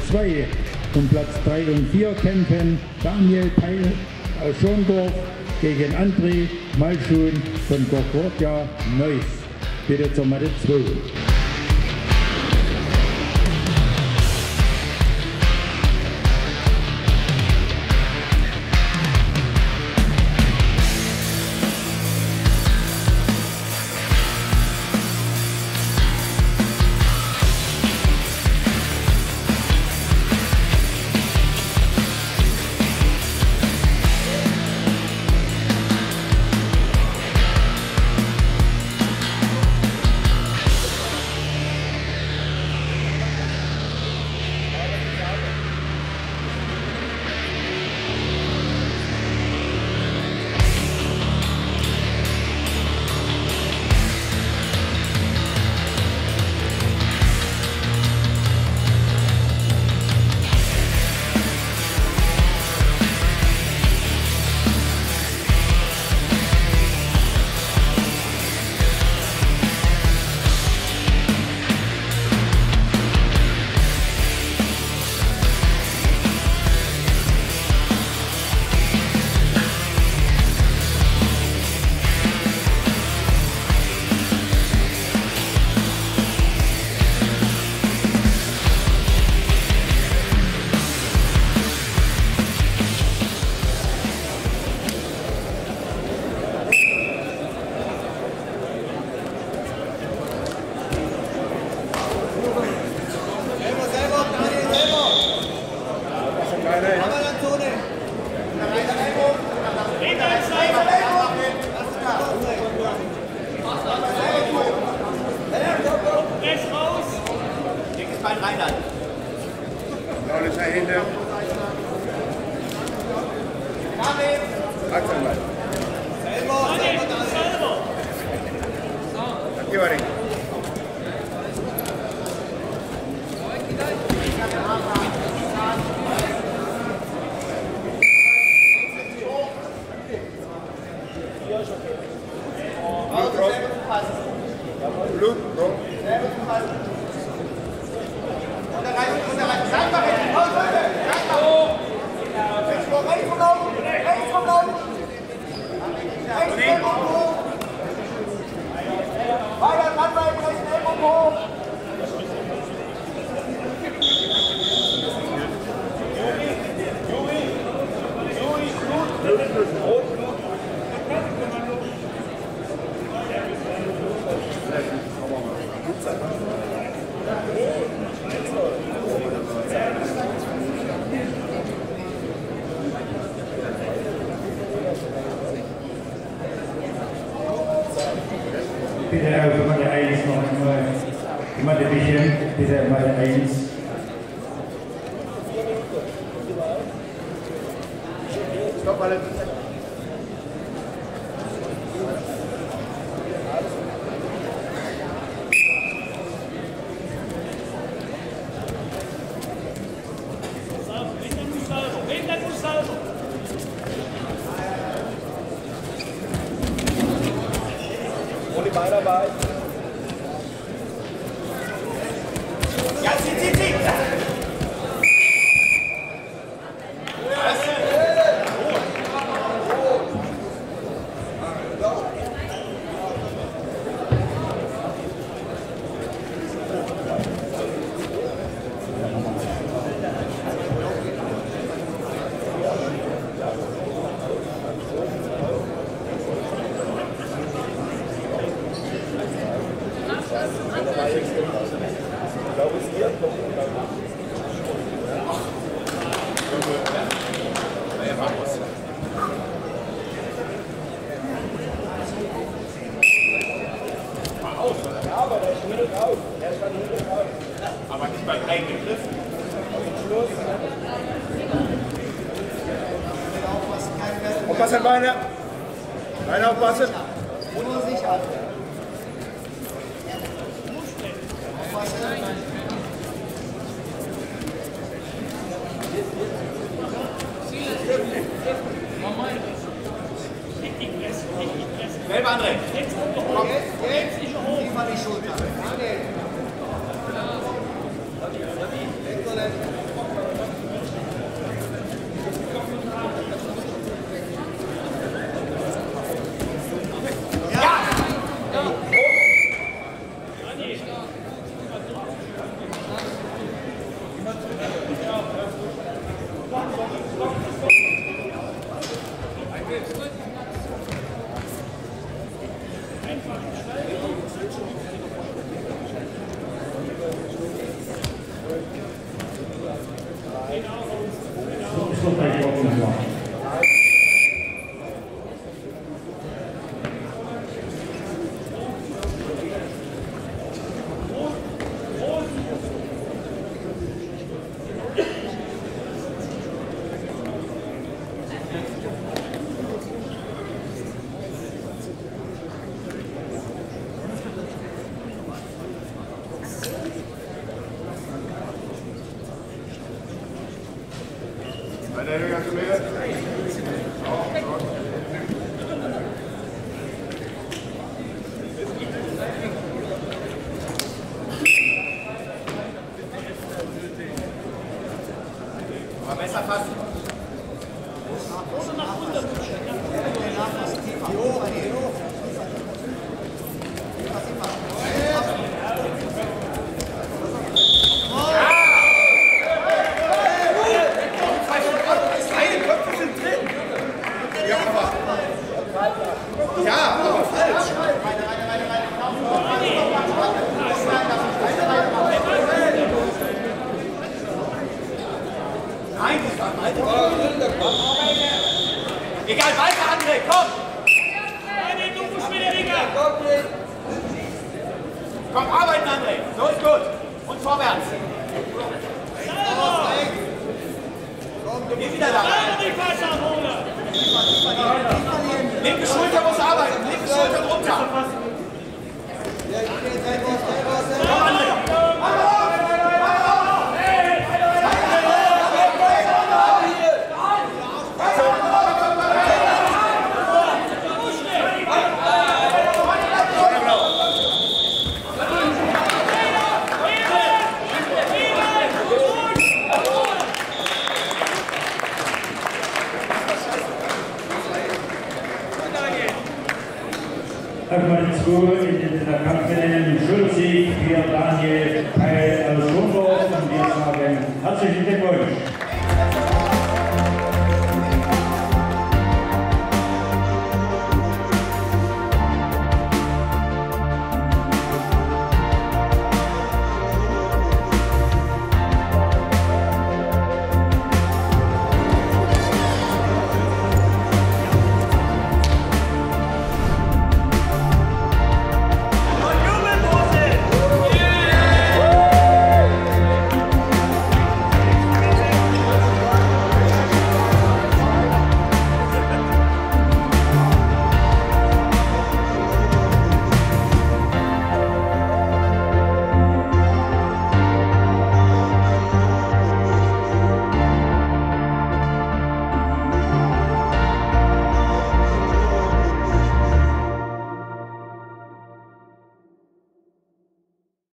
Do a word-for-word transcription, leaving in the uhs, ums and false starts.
zwei. Um Platz drei und vier kämpfen Daniel Peil aus Schorndorf gegen André Malschun von Concordia Neuss. Bitte zur Matte zwei. Bitte auf Matte eins noch einmal. Matte Bichen, bitte Matte eins. Stopp alle. Dabei. Ja, zieh, zieh, zieh! Aber nicht beim eigenen Griff. Aufpassen, Beine! Beine aufpassen! Nur sicher. Aufpassen. Selber André. Jetzt, jetzt, nicht hoch. Lieber die Schulter. geworden war. Besser fassen. Beide Köpfe sind drin. Ja, aber. Ja, aber falsch. Nein, das war egal, weiter, André, komm! Komm, arbeiten, André, so ist gut. Und vorwärts. Geh wieder da rein. Linke Schulter muss arbeiten, linke Schulter runter. Komm, André. Erstmal zwei in der Kampfrennen Schulsieg für Daniel Peil aus Schondorf und wir sagen herzlichen Glückwunsch.